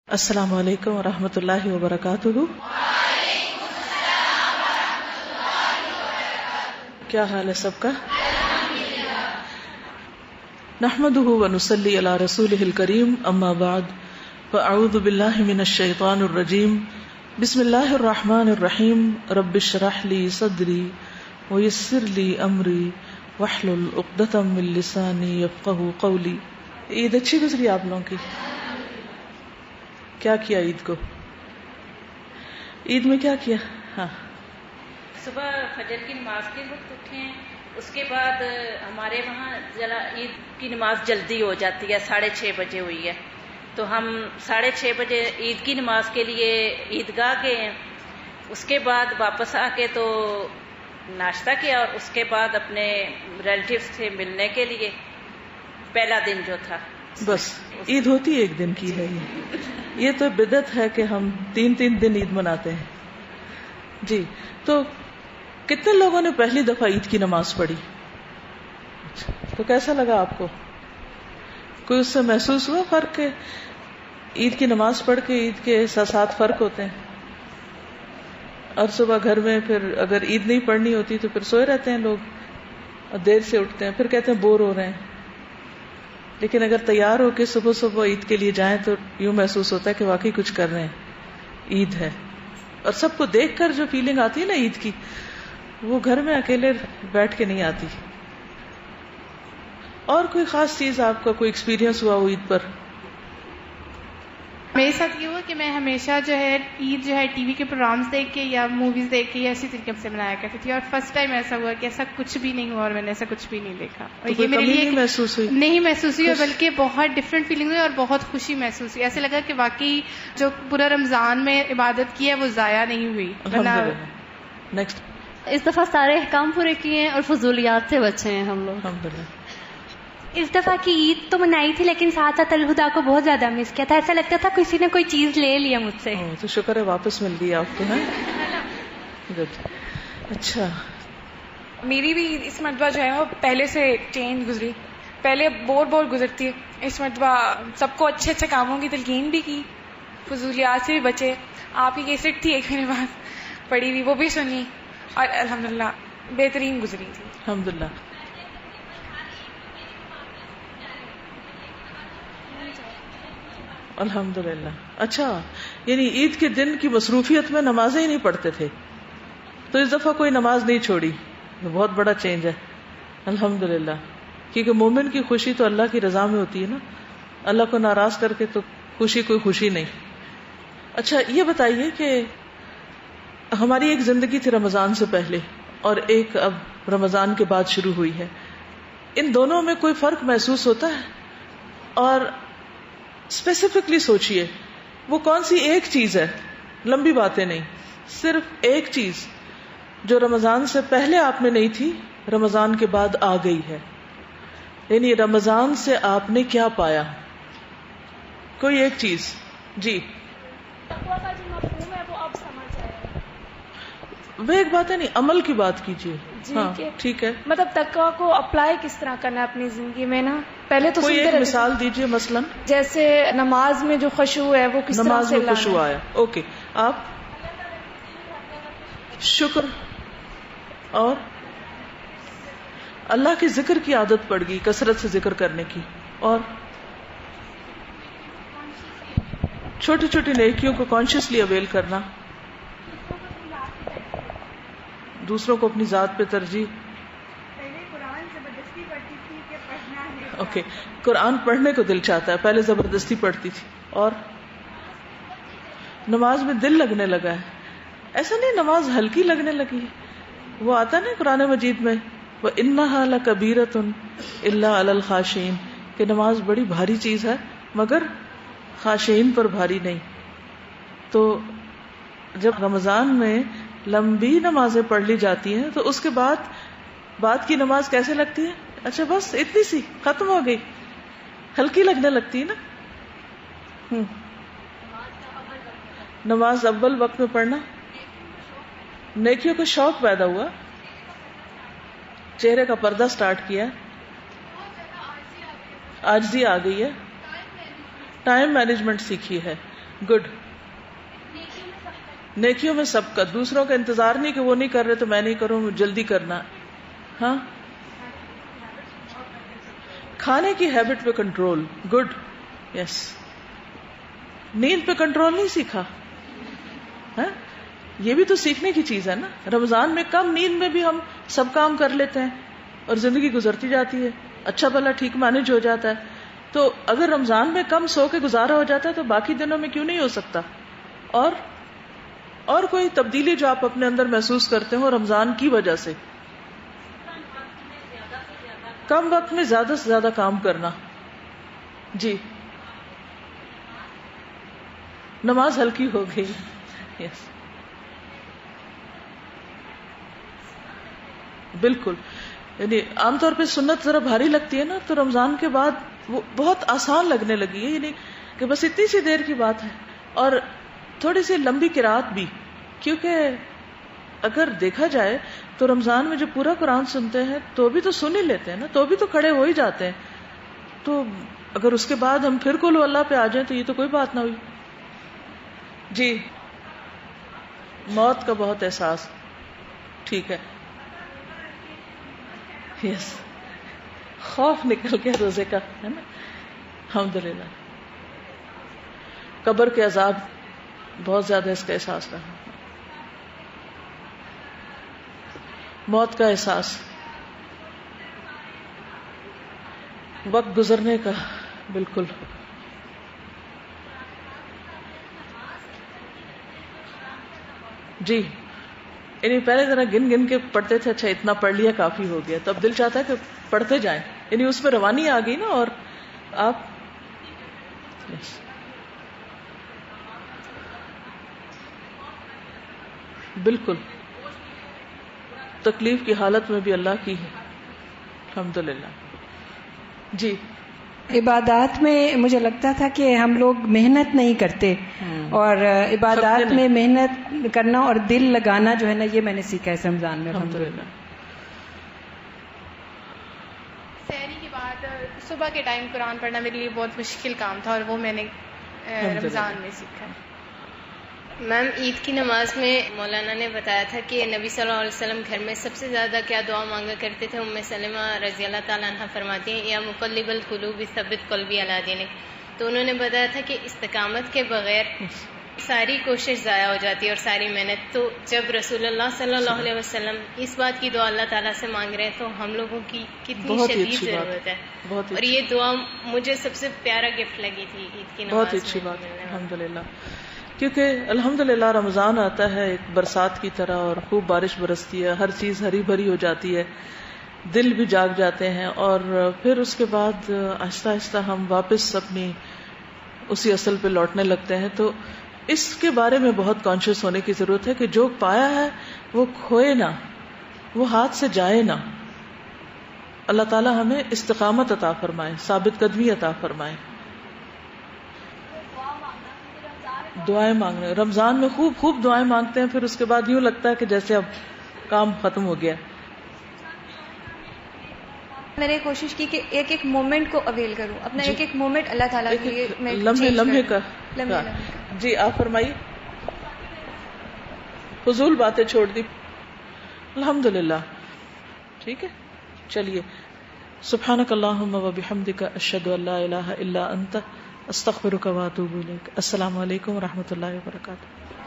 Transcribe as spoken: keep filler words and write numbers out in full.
السلام علیکم ورحمۃ اللہ وبرکاتہ. کیا حال ہے سب کا؟ نحمده ونصلی علی رسولہ الکریم، اما بعد فاعوذ باللہ من الشیطان الرجیم. بسم اللہ الرحمن الرحیم. رب اشرح لی صدری ویسر لی امری واحلل عقدۃ من لسانی یفقہوا قولی. عید اچھی گزری آپ لوگوں کی؟ کیا کیا عید کو؟ عید میں کیا کیا؟ ہاں، صبح فجر کی نماز کے وقت اٹھے ہیں. اس کے بعد ہمارے وہاں ذرا عید کی نماز جلدی ہو جاتی ہے، ساڑھے چھ بجے ہوئی ہے، تو ہم ساڑھے چھ بجے عید کی نماز کے لیے عیدگاہ گئے ہیں. اس کے بعد واپس آ کے تو ناشتہ کیا اور اس کے بعد اپنے ریلیٹیو سے ملنے کے لیے. پہلا دن جو تھا بس عید ہوتی ایک دن کی ہے. یہ یہ تو بدعت ہے کہ ہم تین تین دن عید مناتے ہیں. جی، تو کتنے لوگوں نے پہلی دفعہ عید کی نماز پڑھی؟ تو کیسا لگا آپ کو؟ کوئی اس سے محسوس ہوا فرق کہ عید کی نماز پڑھ کے عید کے احساسات فرق ہوتے ہیں؟ اور صبح گھر میں پھر اگر عید نہیں پڑھنی ہوتی تو پھر سوئے رہتے ہیں لوگ اور دیر سے اٹھتے ہیں، پھر کہتے ہیں بور ہو رہے ہیں. لیکن اگر تیار ہو کے صبح صبح عید کے لیے جائیں تو یوں محسوس ہوتا ہے کہ واقعی کچھ کر رہے ہیں، عید ہے. اور سب کو دیکھ کر جو فیلنگ آتی ہے نا عید کی، وہ گھر میں اکیلے بیٹھ کے نہیں آتی. اور کوئی خاص چیز آپ کا کوئی ایکسپیرینس ہوا ہو عید پر؟ میرے ساتھ یہ ہوا کہ میں ہمیشہ جو ہے عید جو ہے ٹی وی کے پروگرامز دیکھ کے یا موویز دیکھ کے یا اسی طریقے سے منایا کرتی تھی، اور فرسٹ ٹائم ایسا ہوا کہ ایسا کچھ بھی نہیں ہوا اور میں نے ایسا کچھ بھی نہیں دیکھا. اور یہ میرے لیے نہیں محسوس ہوئی نہیں محسوس ہوئی بلکہ بہت ڈفرینٹ فیلنگ ہوئی اور بہت خوشی محسوس ہوئی. ایسے لگا کہ واقعی جو پورا رمضان میں عبادت کی ہے وہ ضائع نہیں ہوئی. نیکسٹ. اس دفعہ سارے احکام پورے کیے ہیں اور فضولیات سے بچے ہیں ہم لوگ. الحمدللہ. اس دفعہ کی عید تو منائی تھی لیکن ساتھ ساتھ الہدا کو بہت زیادہ مس کیا تھا. ایسا لگتا تھا کسی نے کوئی چیز لے لیا مجھ سے. تو شکر ہے واپس مل گئی آپ کو. گڈ. اچھا، میری بھی اس مرتبہ جو ہے وہ پہلے سے چینج گزری. پہلے بور بور گزرتی ہے، اس مرتبہ سب کو اچھے اچھے کاموں کی تلقین بھی کی، فضولیات سے بھی بچے. آپ کی کیسٹ تھی ایک میرے پاس پڑی ہوئی، وہ بھی سنی اور الحمدللہ بہترین گزری تھی. الحمدللہ. الحمدللہ. اچھا، یعنی عید کے دن کی مصروفیت میں نمازیں ہی نہیں پڑھتے تھے، تو اس دفعہ کوئی نماز نہیں چھوڑی. بہت بڑا چینج ہے. الحمدللہ. کیونکہ مومن کی خوشی تو اللہ کی رضا میں ہوتی ہے نا، اللہ کو ناراض کر کے تو خوشی کوئی خوشی نہیں. اچھا، یہ بتائیے کہ ہماری ایک زندگی تھی رمضان سے پہلے اور ایک اب رمضان کے بعد شروع ہوئی ہے. ان دونوں میں کوئی فرق محسوس ہوتا ہے؟ اور اسپیسیفکلی سوچئے وہ کون سی ایک چیز ہے، لمبی باتیں نہیں، صرف ایک چیز جو رمضان سے پہلے آپ میں نہیں تھی، رمضان کے بعد آ گئی ہے. یعنی رمضان سے آپ نے کیا پایا؟ کوئی ایک چیز. جی، تقویٰ کا جو مفہوم ہے وہ اب سمجھ آیا. وہ ایک بات ہے، نہیں عمل کی بات کیجیے. جی، ہاں ٹھیک ہے. مطلب تقویٰ کو اپلائی کس طرح کرنا ہے اپنی زندگی میں نا. پہلے تو کوئی سنتے ایک رہتے مثال دیجیے. مثلا جیسے نماز میں جو خشوع ہے وہ کس طرح نماز سے میں لانا خشوع ہے. آیا. اوکے، آپ شکر اور اللہ کے ذکر کی عادت پڑ گئی، کثرت سے ذکر کرنے کی، اور چھوٹی چھوٹی نیکیوں کو کانشیسلی اویل کرنا، دوسروں کو اپنی ذات پہ ترجیح. اوکے، قرآن پڑھنے کو دل چاہتا ہے، پہلے زبردستی پڑھتی تھی، اور نماز میں دل لگنے لگا ہے. ایسا نہیں نماز ہلکی لگنے لگی ہے، وہ آتا نا قرآن مجید میں وَإِنَّهَا لَكَبِيرَةٌ إِلَّا عَلَى الْخَاشِعِينَ، کہ نماز بڑی بھاری چیز ہے مگر خاشعین پر بھاری نہیں. تو جب رمضان میں لمبی نمازیں پڑھ لی جاتی ہیں تو اس کے بعد بعد کی نماز کیسے لگتی ہے؟ اچھا بس اتنی سی ختم ہو گئی، ہلکی لگنے لگتی ہے نا. ہم. نماز اول وقت میں پڑھنا، نیکیوں کا شوق پیدا ہوا، چہرے کا پردہ سٹارٹ کیا، عاجزی آ گئی ہے، ٹائم مینجمنٹ سیکھی ہے. گڈ. نیکیوں میں سب کا, دوسروں کا انتظار نہیں کہ وہ نہیں کر رہے تو میں نہیں کروں, جلدی کرنا. ہاں, کھانے کی ہیبٹ پہ کنٹرول. گڈ. یس. نیند پہ کنٹرول نہیں سیکھا, ہاں یہ بھی تو سیکھنے کی چیز ہے نا. رمضان میں کم نیند میں بھی ہم سب کام کر لیتے ہیں اور زندگی گزرتی جاتی ہے, اچھا بھلا ٹھیک مینج ہو جاتا ہے. تو اگر رمضان میں کم سو کے گزارا ہو جاتا ہے تو باقی دنوں میں کیوں نہیں ہو سکتا؟ اور اور کوئی تبدیلی جو آپ اپنے اندر محسوس کرتے ہو رمضان کی وجہ سے؟ کم وقت میں زیادہ سے زیادہ کام کرنا. جی, نماز ہلکی ہو گئی. یس, بالکل. یعنی عام طور پہ سنت ذرا بھاری لگتی ہے نا, تو رمضان کے بعد وہ بہت آسان لگنے لگی ہے. یعنی کہ بس اتنی سی دیر کی بات ہے, اور تھوڑی سی لمبی قرات بھی, کیونکہ اگر دیکھا جائے تو رمضان میں جو پورا قرآن سنتے ہیں تو بھی تو سن ہی لیتے ہیں نا, تو بھی تو کھڑے ہو ہی جاتے ہیں. تو اگر اس کے بعد ہم پھر کلو اللہ پہ آ جائیں تو یہ تو کوئی بات نہ ہوئی. جی, موت کا بہت احساس. ٹھیک ہے. یس, خوف نکل گیا روزے کا, ہے نا. الحمدللہ. قبر کے عذاب بہت زیادہ اس کا احساس رہا. موت کا احساس, وقت گزرنے کا. بالکل. جی, یعنی پہلے ذرا گن گن کے پڑھتے تھے, اچھا اتنا پڑھ لیا کافی ہو گیا, تو اب دل چاہتا ہے کہ پڑھتے جائیں. یعنی اس میں روانی آ گئی نا. اور آپ yes. بالکل تکلیف کی حالت میں بھی اللہ کی ہے. الحمدللہ. جی, عبادات میں مجھے لگتا تھا کہ ہم لوگ محنت نہیں کرتے, اور عبادات میں محنت کرنا اور دل لگانا جو ہے نا, یہ میں نے سیکھا ہے رمضان میں. الحمدللہ. سحری کے بعد صبح کے ٹائم قرآن پڑھنا میرے لیے بہت مشکل کام تھا, اور وہ میں نے رمضان میں سیکھا. میم, عید کی نماز میں مولانا نے بتایا تھا کہ نبی صلی اللہ علیہ وسلم گھر میں سب سے زیادہ کیا دعا مانگا کرتے تھے. ام سلمہ رضی اللہ تعالیٰ عنہ فرماتی ہیں, یا مقلب القلوب ثبت قلبی علی دینک. تو انہوں نے بتایا تھا کہ استقامت کے بغیر ساری کوشش ضائع ہو جاتی ہے اور ساری محنت. تو جب رسول اللہ صلی اللہ علیہ وسلم اس بات کی دعا اللہ تعالیٰ سے مانگ رہے ہیں تو ہم لوگوں کی کتنی شدید ضرورت ہے. اور یہ دعا مجھے سب سے پیارا گفٹ لگی تھی عید کی نماز. بہت اچھی بات ہے. الحمدللہ. کیونکہ الحمدللہ رمضان آتا ہے ایک برسات کی طرح, اور خوب بارش برستی ہے, ہر چیز ہری بھری ہو جاتی ہے, دل بھی جاگ جاتے ہیں, اور پھر اس کے بعد آہستہ آہستہ ہم واپس اپنی اسی اصل پہ لوٹنے لگتے ہیں. تو اس کے بارے میں بہت کانشیس ہونے کی ضرورت ہے کہ جو پایا ہے وہ کھوئے نہ, وہ ہاتھ سے جائے نہ. اللہ تعالی ہمیں استقامت عطا فرمائے, ثابت قدمی عطا فرمائے. دعائیں مانگنے رمضان میں خوب خوب دعائیں مانگتے ہیں, پھر اس کے بعد یوں لگتا ہے کہ جیسے اب کام ختم ہو گیا. میں نے کوشش کی کہ ایک ایک مومنٹ کو اویل کروں, اپنا ایک ایک مومنٹ اللہ تعالیٰ کے لیے میں لمحے لمحے کا. جی, آپ فرمائیے. فضول باتیں چھوڑ دی. الحمدللہ. ٹھیک ہے, چلیے. سبحانک اللہم و بحمدک, اشہد ان لا الہ الا انت, استغفرک و اتوب الیک. السلام علیکم و رحمۃ اللہ وبرکاتہ.